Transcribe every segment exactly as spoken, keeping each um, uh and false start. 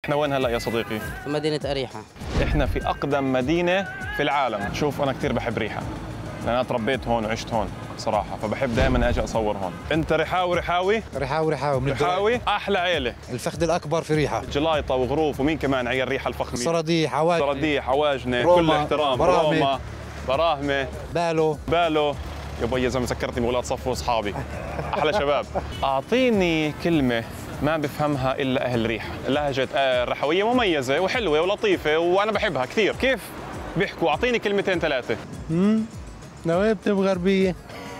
احنا وين هلا يا صديقي؟ في مدينة أريحة. احنا في اقدم مدينة في العالم. شوف انا كثير بحب ريحة لأن انا تربيت هون وعشت هون صراحة، فبحب دائما اجي اصور هون. انت رحاوي رحاوي؟ رحاوي رحاوي من رحاوي احلى عيلة. الفخذ الاكبر في ريحة. جلايطة وغروف ومين كمان عيال ريحة الفخمة؟ صراديح عواجنة. صراديح عواجنة كل الاحترام. براهمة روما براهمة بالو بالو. يا بي يا زلمة سكرتني بولاد صفو واصحابي احلى شباب. اعطيني كلمة ما بفهمها الا اهل ريحة. اللهجة الرحوية مميزة وحلوة ولطيفة وانا بحبها كثير. كيف بيحكوا؟ اعطيني كلمتين ثلاثة. امم نوابتي بغربية.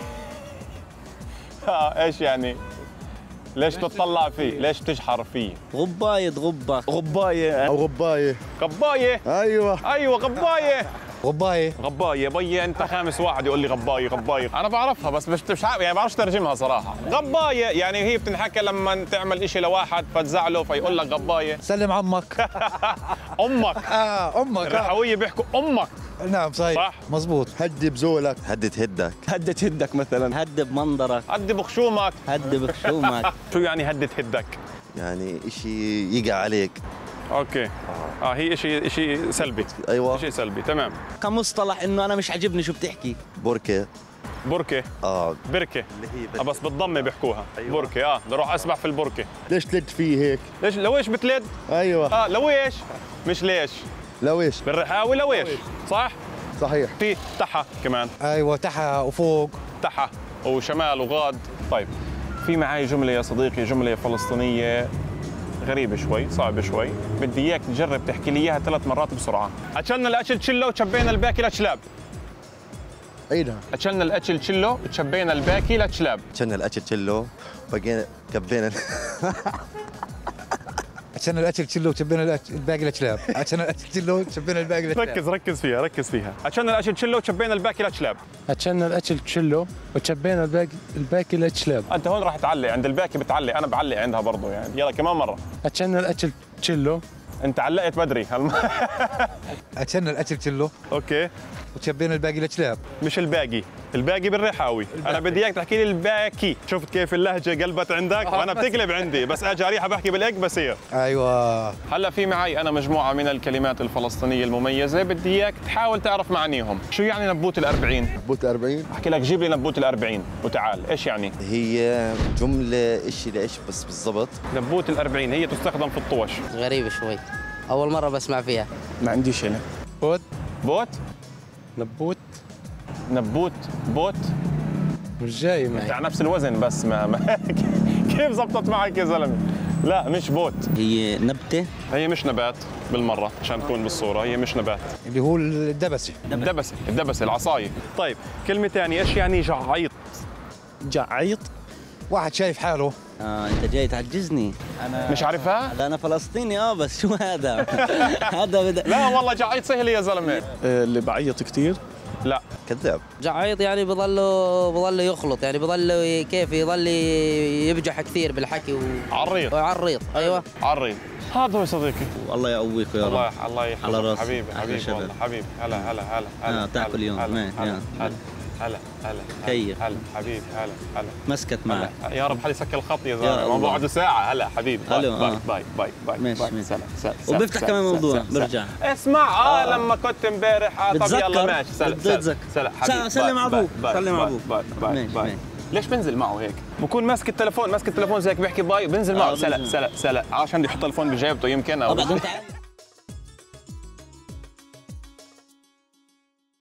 اه ايش يعني؟ ليش تطلع فيه؟ ليش تجحر فيه؟ غباية غبة. غباية أو غباية. غباية. أيوة ايوه غباية. غباية غباية بي انت خامس واحد يقول لي غباية غباية. انا بعرفها بس مش مش عارف يعني بعرفش ترجمها صراحة. غباية يعني هي بتنحكى لما تعمل إشي لواحد فتزعله فيقول لك غباية. سلم عمك. امك. اه امك. الرحوية بيحكوا امك. نعم صحيح صح مزبوط. هدي بزولك. هدت هدك. هدت هدك مثلا. هد بمنظرك. هد بخشومك. هد بخشومك. شو يعني هدت هدك؟ يعني اشي يقع عليك. اوكي اه هي شيء شيء سلبي. ايوه شيء سلبي تمام. كمصطلح انه انا مش عاجبني شو بتحكي. بركة. بركة. اه بركة. اللي هي آه بس بالضمة بيحكوها. أيوة. بركة اه بدي اروح اسبح في البركة. ليش تلد فيه هيك؟ ليش لويش بتلد؟ أيوة. اه لويش مش ليش. لويش. بالرحاوي لويش صح؟ صحيح. في تحة كمان. ايوه تحت وفوق. تحة وشمال وغاد. طيب في معي جملة يا صديقي، جملة فلسطينية غريبة شوي صعبة شوي، بدي اياك تجرب تحكي لي اياها ثلاث مرات بسرعة. اكلنا الاكل تشلو وشبينا الباقي لتشلاب. عيدها. اكلنا الاكل تشلو وشبينا الباقي لتشلاب. كنا الاكل تشلو بقينا كبينا. عشان الاكل تشلو وشبينا الباقي للكلاب. عشان الاكل تشلو وشبينا الباقي للكلاب. ركز ركز فيها ركز فيها. اكلنا الاكل تشلو وشبينا الباقي لتشلاب. عشان الاكل تشلو وشبينا الباقي الباقي للكلاب. انت هون راح تعلق عند الباقي بتعلق، انا بعلق عندها برضه يعني. يلا كمان مرة. عشان الاكل تشلو. انت علقت بدري. عشان الاكل تشلو اوكي وشبينا الباقي للكلاب. مش الباقي، الباقي بالرحاوي. انا بدي اياك تحكي لي الباقي. شفت كيف اللهجه قلبت عندك وانا بتقلب عندي، بس اجي ريحه بحكي بالاك بصير. ايوه هلا في معي انا مجموعه من الكلمات الفلسطينيه المميزه، بدي اياك تحاول تعرف معانيهم. شو يعني نبوت الأربعين؟ نبوت أربعين. احكي لك جيب لي نبوت الأربعين وتعال. ايش يعني؟ هي جملة اشي لايش بس بالضبط؟ نبوت الأربعين هي تستخدم في الطوش. غريبة شوي، أول مرة بسمع فيها. ما عنديش أنا. بوت بوت نبوت. نبوت بوت مش جاي معي. على نفس الوزن بس ما, ما كيف زبطت معك يا زلمه؟ لا مش بوت. هي نبتة. هي مش نبات بالمره عشان تكون بالصوره، هي مش نبات. اللي هو الدبسه. الدبسه الدبسه العصايه. طيب كلمه ثانيه ايش يعني جعيط؟ جعيط. واحد شايف حاله. اه انت جاي تعجزني. انا مش عارفها؟ لا انا فلسطيني اه بس شو هذا؟ هذا بد... لا والله جعيط سهل يا زلمه. اللي بعيط كثير. لا كذاب. جعيط يعني بضله بضله يخلط، يعني بضله كيف يضل يبجح كثير بالحكي و... عريض. ويعريض. ايوه عريض. هذا هو صديقي. والله يقويك يا رب. الله الله على يحفظك راسي. حبيبي حبيبي والله حبيبي. هلا هلا هلا هلا. آه تاكل يوم. هلا هلا هلا هلا هلا كيف؟ هلا حبيبي هلا هلا. مسكت معك. يا رب حد يسكر الخط يا يا زلمه، ما الله. بعده ساعه. هلا حبيبي باي ألو، باي آه. باي باي باي ماشي، باي. ماشي. سلام سلام. وبيفتح كمان موضوع برجع. اسمع اه, آه. لما كنت امبارح اه طب يلا بتذكر. ماشي. سلام بتذكر. سلام حبيبي. سلم على ابوك. باي سلم على باي ابوك. باي باي ماشي، باي. ماشي. ليش بنزل معه هيك؟ بكون ماسك التليفون ماسك التليفون زي هيك بيحكي باي بنزل معه. آه، سلا بنزل. سلا سلا عشان بده يحط التليفون بجيبته يمكن او بعدين تعال